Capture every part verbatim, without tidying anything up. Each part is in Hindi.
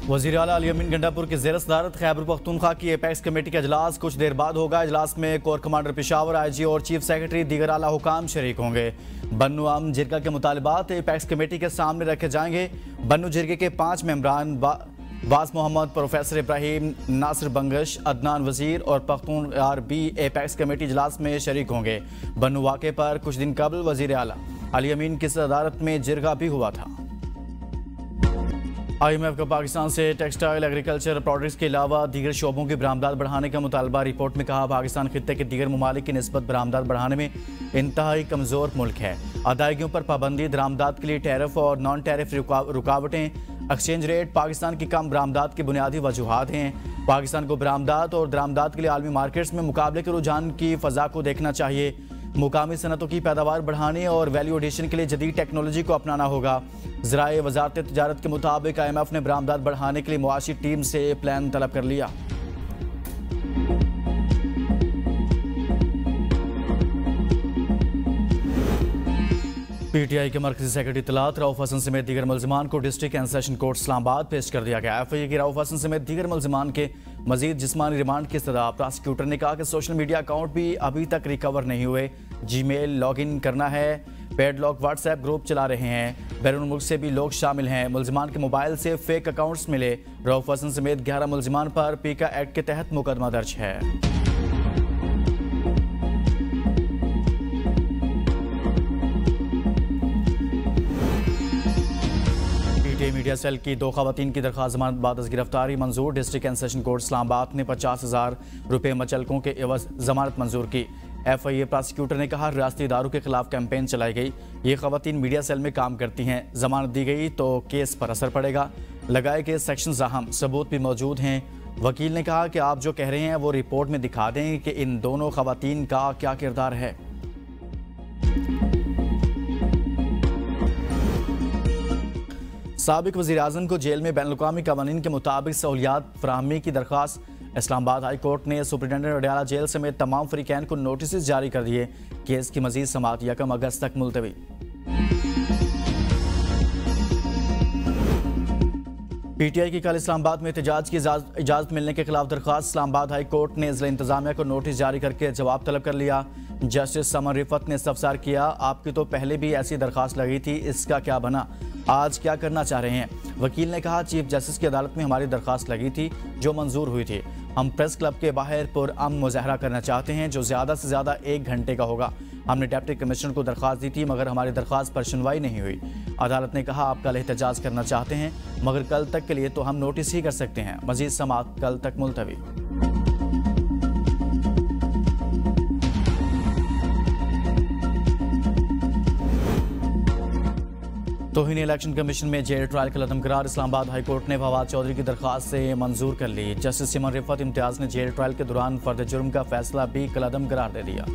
वज़ीर आला अली अमीन गंडापुर की ज़ेर सदारत खैबर पख्तूनख्वा की एपेक्स कमेटी का इजलास कुछ देर बाद होगा। इजलास में core commander Peshawar, I G और चीफ सेक्रेटरी दीगर आला हुकाम शरीक होंगे। बन्नू आम जिरगा के मुतालबात एपेक्स कमेटी के सामने रखे जाएंगे। बन्नू जिरगे के पाँच मेम्बरान बास मोहम्मद, प्रोफेसर इब्राहिम, नासिर बंगश, अदनान वजीर और पख्तून आर बी एपेक्स कमेटी इजलास में शरीक होंगे। बन्नू वाक़े पर कुछ दिन कबल वज़ीर आला अली अमीन की सदारत में जिरगा भी हुआ था। आई एम एफ का पाकिस्तान से टेक्सटाइल, एग्रीकल्चर प्रोडक्ट्स के अलावा दीगर शोबों की बरामदात बढ़ाने का मुतालबा। रिपोर्ट में कहा, पाकिस्तान खित्ते के दीगर ममालिक की निस्बत बरामदात बढ़ाने में इंतहाई कमज़ोर मुल्क है। अदायगियों पर पाबंदी, दरामदात के लिए टैरिफ और नॉन टैरिफ रुकावटें, एक्सचेंज रेट पाकिस्तान की कम बरामदात की बुनियादी वजूहात हैं। पाकिस्तान को बरामदात और दरामदात के लिए आलमी मार्केट्स में मुकाबले के रुझान की फ़ज़ा को देखना चाहिए। मुकामी सनतों की पैदावार बढ़ाने और वैल्यू एडिशन के लिए जदीद टेक्नोलॉजी को अपनाना होगा। ज़राए वज़ारत तिजारत के मुताबिक आई एम एफ ने बरामदात बढ़ाने के लिए मुआशी टीम से प्लान तलब कर लिया। पी टी आई के मरकजी सेक्रेटरी इत्तलात रऊफ हसन समेत दीगर मुल्ज़िमान को district and session court Islamabad पेश कर दिया गया। एफ आई ए की रऊफ हसन समेत दीगर मुल्ज़िमान के मजीद जिस्मानी रिमांड की सदा। प्रोसिक्यूटर ने कहा कि सोशल मीडिया अकाउंट भी अभी तक रिकवर नहीं हुए। जी मेल लॉग इन करना है, पेडलॉक व्हाट्सएप ग्रुप चला रहे हैं, बैरून मुल्क से भी लोग शामिल हैं। मुल्ज़िमान के मोबाइल से फेक अकाउंट्स मिले। रऊफ हसन समेत ग्यारह मुल्ज़िमान पर पीका एक्ट के तहत मुकदमा दर्ज है। मीडिया सेल की दो खवातीन की दरख्वास्त जमानत बाद गिरफ्तारी मंजूर। District and session court Islamabad ने पचास हज़ार रुपये मचलकों के एवज जमानत मंजूर की। एफ आई ए प्रोसिक्यूटर ने कहा, रियासती इदारों के खिलाफ कैंपेन चलाई गई। ये खवातीन मीडिया सेल में काम करती हैं। जमानत दी गई तो केस पर असर पड़ेगा। लगाए गए सेक्शन अहम सबूत भी मौजूद हैं। वकील ने कहा कि आप जो कह रहे हैं वो रिपोर्ट में दिखा दें कि इन दोनों खवातीन का क्या किरदार है। साबिक वज़ीर आज़म को जेल में बैनुल-अक़वामी क़वानीन के मुताबिक सहूलियात फराहमी की दरख्वास्त। इस्लामाबाद हाई कोर्ट ने सुपरिटेंडेंट अडयाला जेल समेत तमाम फरीकैन को नोटिस जारी कर दिए। केस की मजीद समाअत यकम अगस्त तक मुलतवी। पी टी आई की कल इस्लामाबाद में एहतजाज की इजाज़त मिलने के खिलाफ दरख्वास्त। इस्लामाबाद हाई कोर्ट ने ज़िला इंतज़ामिया को नोटिस जारी करके जवाब तलब कर लिया। जस्टिस समन रिफत ने इस्तफसार किया, आपकी तो पहले भी ऐसी दरख्वास्त लगी थी, इसका क्या बना, आज क्या करना चाह रहे हैं। वकील ने कहा, चीफ जस्टिस की अदालत में हमारी दरख्वास्त लगी थी जो मंजूर हुई थी। हम प्रेस क्लब के बाहर पुरअमन मुज़ाहरा करना चाहते हैं जो ज़्यादा से ज़्यादा एक घंटे का होगा। हमने डिप्टी कमिश्नर को दरख्वास्त दी थी मगर हमारी दरख्वास्त पर सुनवाई नहीं हुई। अदालत ने कहा, आप कल एहतजाज करना चाहते हैं मगर कल तक के लिए तो हम नोटिस ही कर सकते हैं। मजीद समाअत कल तक मुलतवी। तौहीन इलेक्शन कमीशन में जेल ट्रायल का लदम करार। इस्लामाबाद हाई कोर्ट ने फवाद चौधरी की दरख्वास्त से मंजूर कर ली। जस्टिस सिमन रिफत इम्तियाज ने जेल ट्रायल के दौरान फर्द जुर्म का फैसला भी कलअदम करार दे दिया।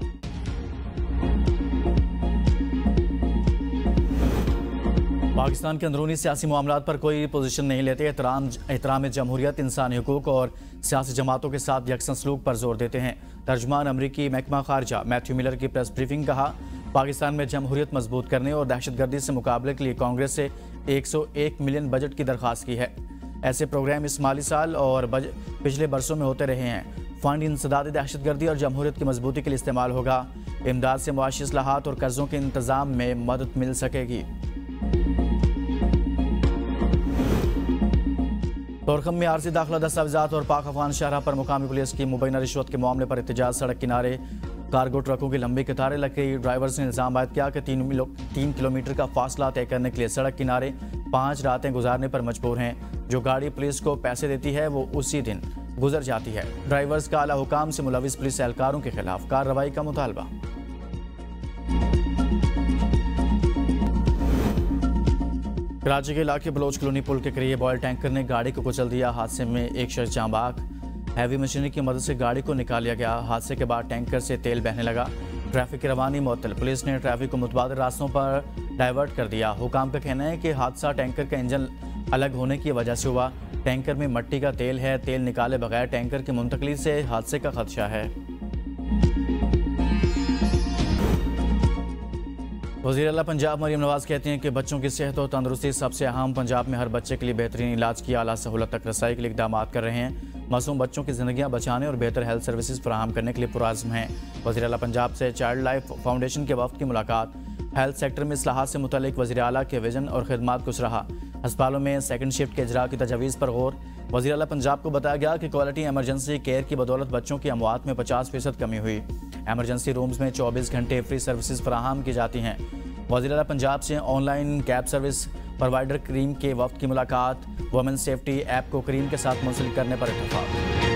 पाकिस्तान के अंदरूनी सियासी मामलात पर कोई पोजीशन नहीं लेते। एहतराम एहतराम जमहूरियत, इंसानी हुकूक और सियासी जमातों के साथ यकसन सलूक पर जोर देते हैं। तर्जुमान अमरीकी महकमा खारजा मैथ्यू मिलर की प्रेस ब्रीफिंग। कहा, पाकिस्तान में जमहूरियत मजबूत करने और दहशतगर्दी से मुकाबले के लिए कांग्रेस से एक सौ एक मिलियन बजट की दरख्वास्त की है। ऐसे प्रोग्राम इस माली साल और पिछले बरसों में होते रहे हैं। फंड इंसदाद दहशतगर्दी और जमहूरियत की मजबूती के लिए इस्तेमाल होगा। इमदाद से मुआशी इस्लाहात और कर्जों के इंतजाम में मदद मिल सकेगी। तोरखम में आरजी दाखिला दस्तावेजात और पाक अफगान शहरा पर मुकामी पुलिस की मुबैना रिश्वत के मामले पर एहतजाज। सड़क किनारे कार्गो ट्रकों की लंबी कतारें लग गई। ड्राइवर्स ने इल्जाम आयद किया कि तीन तीन किलोमीटर का फासला तय करने के लिए सड़क किनारे पाँच रातें गुजारने पर मजबूर हैं। जो गाड़ी पुलिस को पैसे देती है वो उसी दिन गुजर जाती है। ड्राइवर्स का आला हुकाम से मुलविस पुलिस एहलकारों के खिलाफ कार्रवाई का मुतालबा। कराची के इलाके बलोच कॉलोनी पुल के करीब ऑयल टैंकर ने गाड़ी को कुचल दिया। हादसे में एक शख्स जाँ बहक। हैवी मशीनरी की मदद से गाड़ी को निकाल लिया गया। हादसे के बाद टैंकर से तेल बहने लगा। ट्रैफिक की रवानी मुअत्तल। पुलिस ने ट्रैफिक को मुतबादिल रास्तों पर डाइवर्ट कर दिया। हुकाम का कहना है कि हादसा टैंकर का इंजन अलग होने की वजह से हुआ। टैंकर में मिट्टी का तेल है। तेल निकाले बगैर टैंकर की मुंतकली से हादसे का खदशा है। वज़ीर आला पंजाब मरीम नवाज कहती हैं कि बच्चों की सेहत और तंदुरुस्ती सबसे अहम। पंजाब में हर बच्चे के लिए बेहतरीन इलाज की आला सहूलत तक रसाई के लिए इकदाम कर रहे हैं। मासूम बच्चों की ज़िंदगियां बचाने और बेहतर हेल्थ सर्विसेज फराहम करने के लिए पुरआज़्म हैं। वज़ीर आला पंजाब से चाइल्ड लाइफ फाउंडेशन के वफ़द की मुलाकात। हेल्थ सेक्टर में इस्लाहात से मुतल्लिक वज़ीर आला के विजन और खिदमात कुछ रहा। अस्पतालों में सेकंड शिफ्ट के इजरा की तजवीज़ पर गौर। वज़ीर आला पंजाब को बताया गया कि क्वालिटी एमरजेंसी केयर की बदौलत बच्चों की अमवात में पचास फीसद कमी हुई। एमरजेंसी रूम्स में चौबीस घंटे फ्री सर्विसेज फराहम की जाती हैं। वज़ीर आला पंजाब से online cab service provider Careem के वफ़द की मुलाकात। वुमेन सेफ्टी ऐप को करीम के साथ मुंसलिक करने पर इत्तेफाक।